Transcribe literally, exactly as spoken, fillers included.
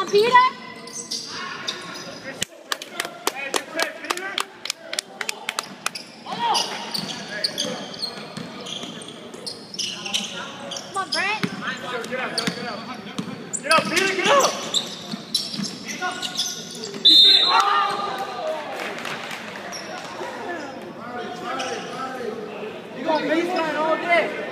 Peter. Come on, Brent. Get up, get up, get up. Get up, Peter, get up. You going baseline all day.